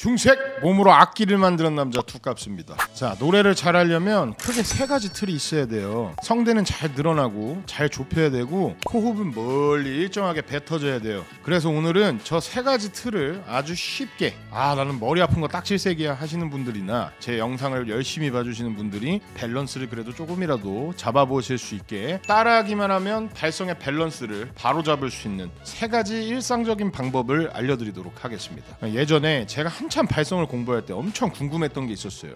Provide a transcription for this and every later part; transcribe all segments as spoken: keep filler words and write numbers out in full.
중색 몸으로 악기를 만드는 남자 두갑수입니다. 자, 노래를 잘하려면 크게 세 가지 틀이 있어야 돼요. 성대는 잘 늘어나고 잘 좁혀야 되고 호흡은 멀리 일정하게 뱉어져야 돼요. 그래서 오늘은 저 세 가지 틀을 아주 쉽게, 아 나는 머리 아픈 거 딱질색이야 하시는 분들이나 제 영상을 열심히 봐주시는 분들이 밸런스를 그래도 조금이라도 잡아보실 수 있게, 따라하기만 하면 발성의 밸런스를 바로 잡을 수 있는 세 가지 일상적인 방법을 알려드리도록 하겠습니다. 예전에 제가 한참 발성을 공부할 때 엄청 궁금했던 게 있었어요.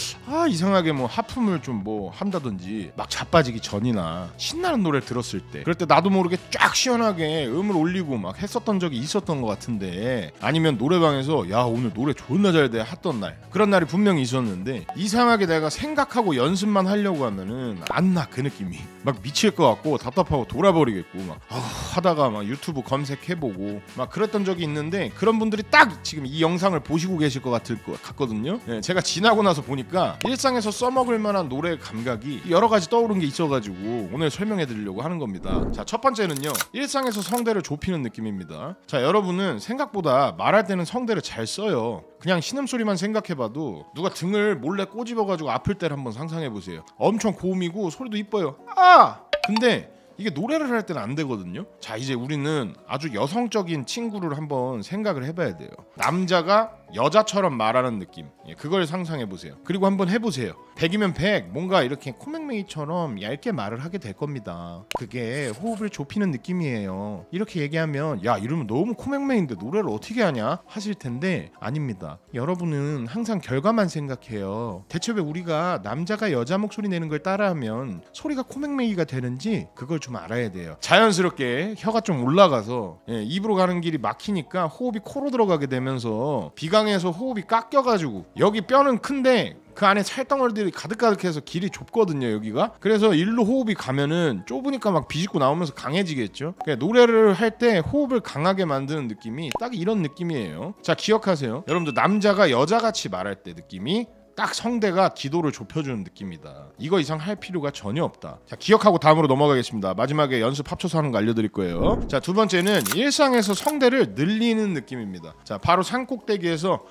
아 이상하게 뭐 하품을 좀 뭐 한다든지 막 자빠지기 전이나 신나는 노래를 들었을 때, 그럴 때 나도 모르게 쫙 시원하게 음을 올리고 막 했었던 적이 있었던 것 같은데, 아니면 노래방에서 야 오늘 노래 존나 잘 돼 했던 날, 그런 날이 분명히 있었는데 이상하게 내가 생각하고 연습만 하려고 하면은 안 나 그 느낌이. 막 미칠 것 같고 답답하고 돌아버리겠고 막 아, 하다가 막 유튜브 검색해보고 막 그랬던 적이 있는데, 그런 분들이 딱 지금 이 영상을 보시고 계실 것 같을 것 같거든요. 예, 제가 지나고 나서 보니까 일상에서 써먹을 만한 노래 감각이 여러 가지 떠오른 게 있어가지고 오늘 설명해 드리려고 하는 겁니다. 자, 첫 번째는요, 일상에서 성대를 좁히는 느낌입니다. 자, 여러분은 생각보다 말할 때는 성대를 잘 써요. 그냥 신음소리만 생각해봐도 누가 등을 몰래 꼬집어가지고 아플 때를 한번 상상해보세요. 엄청 고음이고 소리도 이뻐요. 아! 근데 이게 노래를 할 때는 안 되거든요. 자, 이제 우리는 아주 여성적인 친구를 한번 생각을 해봐야 돼요. 남자가 여자처럼 말하는 느낌, 예, 그걸 상상해보세요. 그리고 한번 해보세요. 백이면 백, 뭔가 이렇게 코맹맹이처럼 얇게 말을 하게 될 겁니다. 그게 호흡을 좁히는 느낌이에요. 이렇게 얘기하면 야 이러면 너무 코맹맹인데 노래를 어떻게 하냐 하실 텐데, 아닙니다. 여러분은 항상 결과만 생각해요. 대체 왜 우리가 남자가 여자 목소리 내는 걸 따라하면 소리가 코맹맹이가 되는지 그걸 좀 알아야 돼요. 자연스럽게 혀가 좀 올라가서, 예, 입으로 가는 길이 막히니까 호흡이 코로 들어가게 되면서 비강에서 호흡이 깎여가지고, 여기 뼈는 큰데 그 안에 살덩어리들이 가득가득해서 길이 좁거든요 여기가. 그래서 일로 호흡이 가면은 좁으니까 막 비집고 나오면서 강해지겠죠. 그러니까 노래를 할 때 호흡을 강하게 만드는 느낌이 딱 이런 느낌이에요. 자, 기억하세요. 여러분들, 남자가 여자같이 말할 때 느낌이 딱 성대가 기도를 좁혀주는 느낌이다. 이거 이상 할 필요가 전혀 없다. 자, 기억하고 다음으로 넘어가겠습니다. 마지막에 연습 합쳐서 하는 거 알려드릴 거예요. 자, 두 번째는 일상에서 성대를 늘리는 느낌입니다. 자, 바로 산꼭대기에서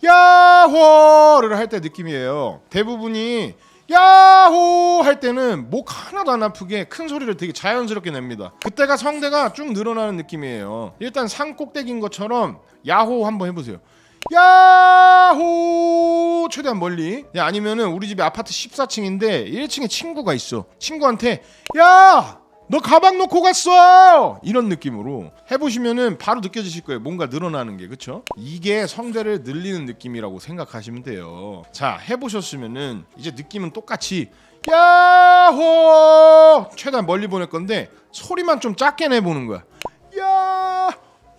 야호를 할 때 느낌이에요. 대부분이 야호 할 때는 목 하나도 안 아프게 큰 소리를 되게 자연스럽게 냅니다. 그때가 성대가 쭉 늘어나는 느낌이에요. 일단 산꼭대기인 것처럼 야호 한번 해보세요. 야호 최대한 멀리. 야, 아니면은 우리 집에 아파트 십사 층인데 일 층에 친구가 있어. 친구한테 야 너 가방 놓고 갔어 이런 느낌으로 해보시면은 바로 느껴지실 거예요. 뭔가 늘어나는 게. 그쵸? 이게 성대를 늘리는 느낌이라고 생각하시면 돼요. 자, 해보셨으면은 이제 느낌은 똑같이 야호 최대한 멀리 보낼 건데 소리만 좀 작게 내보는 거야. 야호.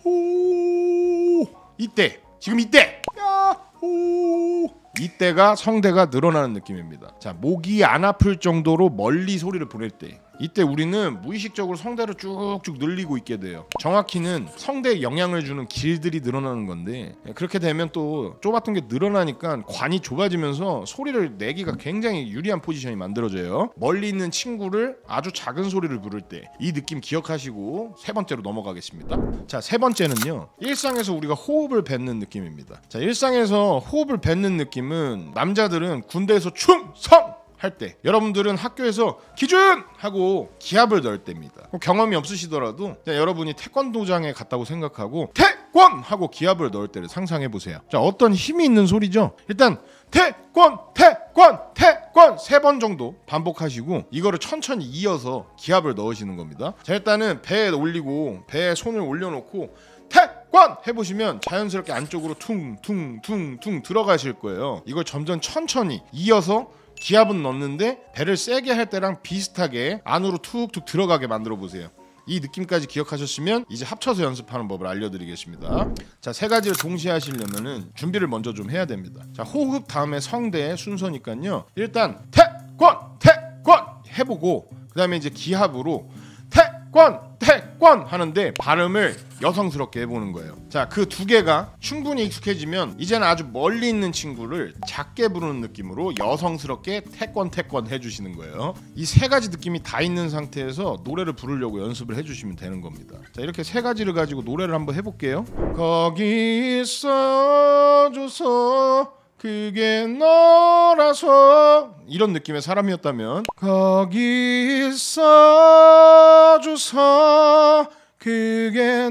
이때, 지금 이때 야호, 이때가 성대가 늘어나는 느낌입니다. 자, 목이 안 아플 정도로 멀리 소리를 보낼 때, 이때 우리는 무의식적으로 성대를 쭉쭉 늘리고 있게 돼요. 정확히는 성대에 영향을 주는 길들이 늘어나는 건데, 그렇게 되면 또 좁았던 게 늘어나니까 관이 좁아지면서 소리를 내기가 굉장히 유리한 포지션이 만들어져요. 멀리 있는 친구를 아주 작은 소리를 부를 때 이 느낌 기억하시고 세 번째로 넘어가겠습니다. 자, 세 번째는요, 일상에서 우리가 호흡을 뱉는 느낌입니다. 자, 일상에서 호흡을 뱉는 느낌은 남자들은 군대에서 충성 할 때, 여러분들은 학교에서 기준! 하고 기합을 넣을 때입니다. 경험이 없으시더라도 여러분이 태권도장에 갔다고 생각하고 태권! 하고 기합을 넣을 때를 상상해보세요. 자, 어떤 힘이 있는 소리죠? 일단 태권! 태권! 태권! 세 번 정도 반복하시고 이거를 천천히 이어서 기합을 넣으시는 겁니다. 자, 일단은 배에 올리고 배에 손을 올려놓고 태권! 해보시면 자연스럽게 안쪽으로 퉁퉁퉁퉁 들어가실 거예요. 이걸 점점 천천히 이어서 기합은 넣는데 배를 세게 할 때랑 비슷하게 안으로 툭툭 들어가게 만들어 보세요. 이 느낌까지 기억하셨으면 이제 합쳐서 연습하는 법을 알려드리겠습니다. 자, 세 가지를 동시에 하시려면은 준비를 먼저 좀 해야 됩니다. 자, 호흡 다음에 성대의 순서니까요, 일단 태권 태권 해보고 그 다음에 이제 기합으로 태권 태권 태권 하는데 발음을 여성스럽게 해보는 거예요. 자, 그 두 개가 충분히 익숙해지면 이제는 아주 멀리 있는 친구를 작게 부르는 느낌으로 여성스럽게 태권 태권 해주시는 거예요. 이 세 가지 느낌이 다 있는 상태에서 노래를 부르려고 연습을 해주시면 되는 겁니다. 자, 이렇게 세 가지를 가지고 노래를 한번 해볼게요. 거기 있어줘서 그게 너라서, 이런 느낌의 사람이었다면 거기 있어줘서 그게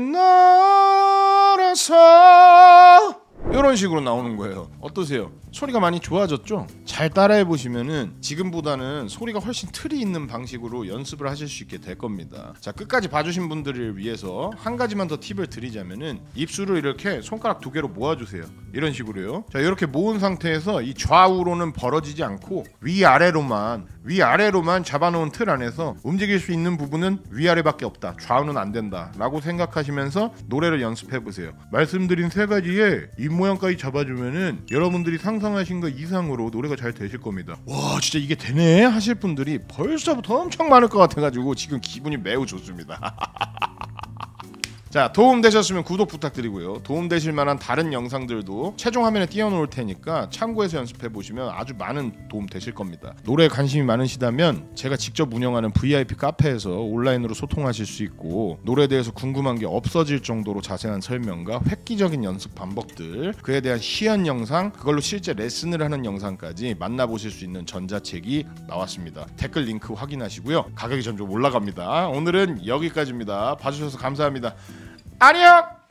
너라서, 이런 식으로 나오는 거예요. 어떠세요? 소리가 많이 좋아졌죠? 잘 따라해 보시면은 지금보다는 소리가 훨씬 틀이 있는 방식으로 연습을 하실 수 있게 될 겁니다. 자, 끝까지 봐주신 분들을 위해서 한 가지만 더 팁을 드리자면은 입술을 이렇게 손가락 두 개로 모아주세요. 이런 식으로요. 자, 이렇게 모은 상태에서 이 좌우로는 벌어지지 않고 위아래로만 위아래로만 잡아놓은 틀 안에서 움직일 수 있는 부분은 위아래밖에 없다, 좌우는 안 된다 라고 생각하시면서 노래를 연습해 보세요. 말씀드린 세 가지에 입 모양까지 잡아주면은 여러분들이 상상하신 것 이상으로 노래가 잘 되실 겁니다. 와, 진짜 이게 되네 하실 분들이 벌써부터 엄청 많을 것 같아가지고 지금 기분이 매우 좋습니다. 자, 도움되셨으면 구독 부탁드리고요. 도움되실 만한 다른 영상들도 최종 화면에 띄워놓을 테니까 참고해서 연습해보시면 아주 많은 도움 되실 겁니다. 노래에 관심이 많으시다면 제가 직접 운영하는 브이아이피 카페에서 온라인으로 소통하실 수 있고, 노래에 대해서 궁금한 게 없어질 정도로 자세한 설명과 획기적인 연습 방법들, 그에 대한 시연 영상, 그걸로 실제 레슨을 하는 영상까지 만나보실 수 있는 전자책이 나왔습니다. 댓글 링크 확인하시고요. 가격이 점점 올라갑니다. 오늘은 여기까지입니다. 봐주셔서 감사합니다. 안녕!